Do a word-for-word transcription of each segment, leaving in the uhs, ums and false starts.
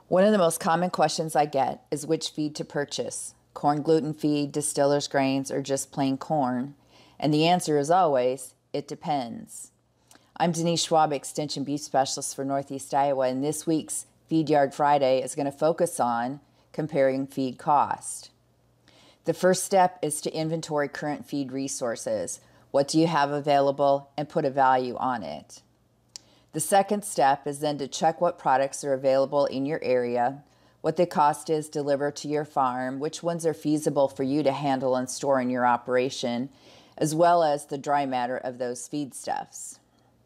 One of the most common questions I get is which feed to purchase, corn gluten feed, distiller's grains, or just plain corn. And the answer is always, it depends. I'm Denise Schwab, Extension Beef Specialist for Northeast Iowa, and this week's Feedyard Friday is going to focus on comparing feed cost. The first step is to inventory current feed resources. What do you have available, and put a value on it. The second step is then to check what products are available in your area, what the cost is delivered to your farm, which ones are feasible for you to handle and store in your operation, as well as the dry matter of those feedstuffs.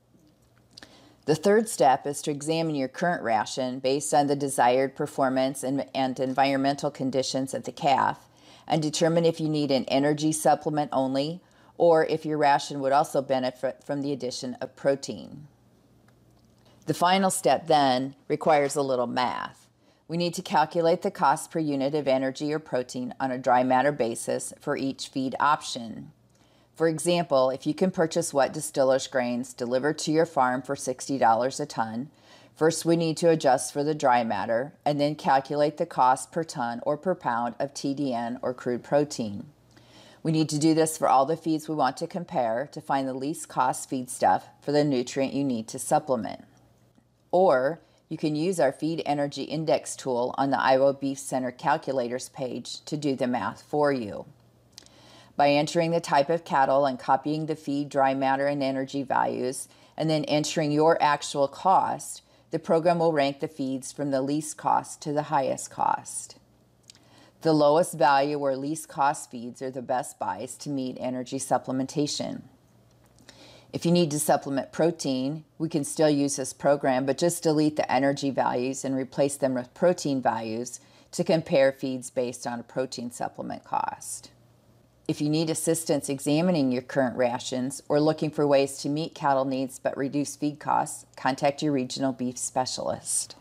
The third step is to examine your current ration based on the desired performance and, and environmental conditions of the calf, and determine if you need an energy supplement only, or if your ration would also benefit from the addition of protein. The final step then requires a little math. We need to calculate the cost per unit of energy or protein on a dry matter basis for each feed option. For example, if you can purchase wet distiller's grains delivered to your farm for sixty dollars a ton, first we need to adjust for the dry matter and then calculate the cost per ton or per pound of T D N or crude protein. We need to do this for all the feeds we want to compare to find the least cost feedstuff for the nutrient you need to supplement. Or you can use our Feed Energy Index tool on the Iowa Beef Center calculators page to do the math for you. By entering the type of cattle and copying the feed, dry matter, and energy values, and then entering your actual cost, the program will rank the feeds from the least cost to the highest cost. The lowest value or least cost feeds are the best buys to meet energy supplementation. If you need to supplement protein, we can still use this program, but just delete the energy values and replace them with protein values to compare feeds based on a protein supplement cost. If you need assistance examining your current rations or looking for ways to meet cattle needs but reduce feed costs, contact your regional beef specialist.